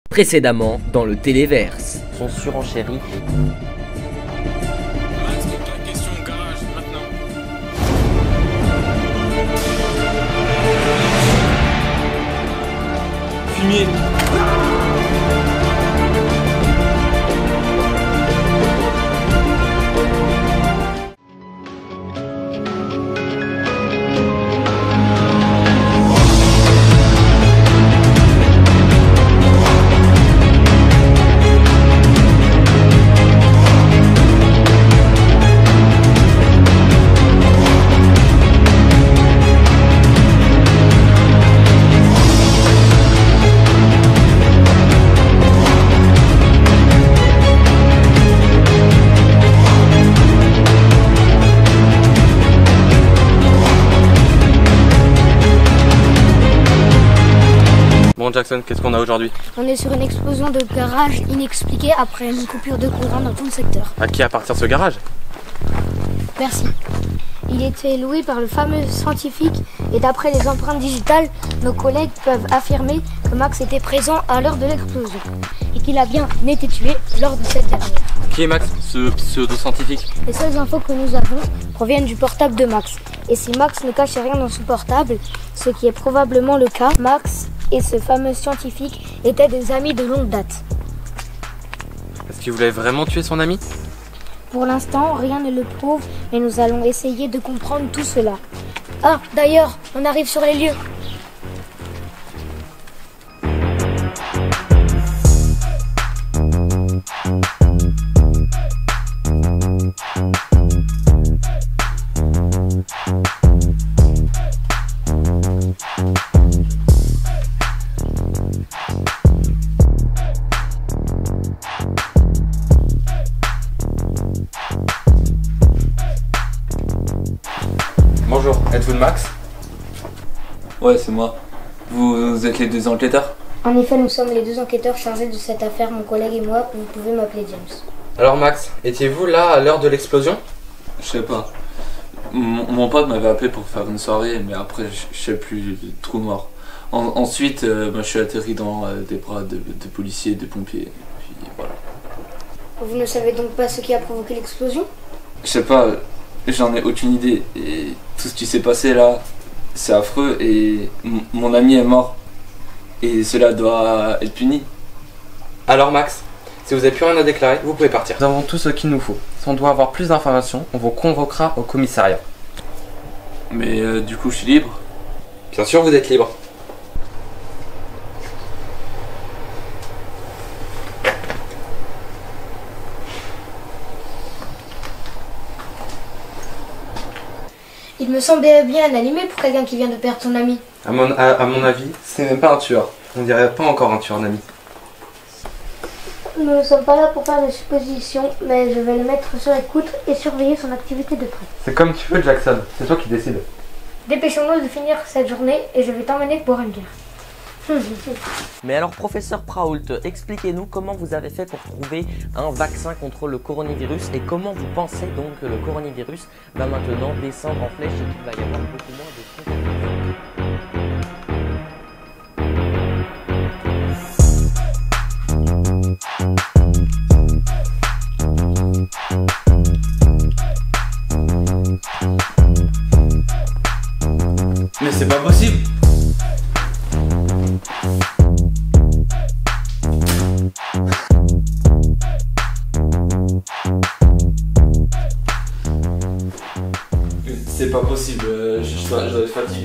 Précédemment dans le Téléverse. Sont surenchéris. Fumier. Bon Jackson, qu'est-ce qu'on a aujourd'hui? On est sur une explosion de garage inexpliquée après une coupure de courant dans tout le secteur. À qui appartient ce garage? Merci. Il était loué par le fameux scientifique et d'après les empreintes digitales, nos collègues peuvent affirmer que Max était présent à l'heure de l'explosion et qu'il a bien été tué lors de cette dernière. Qui est Max, ce pseudo-scientifique? Les seules infos que nous avons proviennent du portable de Max. Et si Max ne cachait rien dans son portable, ce qui est probablement le cas, Max et ce fameux scientifique étaient des amis de longue date. Est-ce qu'il voulait vraiment tuer son ami? Pour l'instant, rien ne le prouve, mais nous allons essayer de comprendre tout cela. Ah, d'ailleurs, on arrive sur les lieux. Bonjour, êtes-vous de Max? Ouais, c'est moi. Vous êtes les deux enquêteurs? En effet, nous sommes les deux enquêteurs chargés de cette affaire, mon collègue et moi. Vous pouvez m'appeler James. Alors Max, étiez-vous là à l'heure de l'explosion? Je sais pas. Mon pote m'avait appelé pour faire une soirée, mais après, je sais plus, trou mort. Ensuite, je suis atterri dans des bras de policiers et de pompiers. Puis voilà. Vous ne savez donc pas ce qui a provoqué l'explosion? Je sais pas, j'en ai aucune idée. Et tout ce qui s'est passé là, c'est affreux et mon ami est mort. Et cela doit être puni. Alors Max, si vous n'avez plus rien à déclarer, vous pouvez partir. Nous avons tout ce qu'il nous faut. Si on doit avoir plus d'informations, on vous convoquera au commissariat. Mais du coup, je suis libre? Bien sûr, vous êtes libre. Il me semblait bien animé pour quelqu'un qui vient de perdre son ami. À mon avis, c'est même pas un tueur. On dirait pas encore un tueur, un ami. Nous ne sommes pas là pour faire des suppositions, mais je vais le mettre sur écoute et surveiller son activité de près. C'est comme tu veux, Jackson. C'est toi qui décides. Dépêchons-nous de finir cette journée et je vais t'emmener boire une bière. Mais alors professeur Praoult, expliquez-nous comment vous avez fait pour trouver un vaccin contre le coronavirus et comment vous pensez donc que le coronavirus va maintenant descendre en flèche et qu'il va y avoir beaucoup moins de contamination. Mais c'est pas possible! C'est pas possible, je dois être fatigué.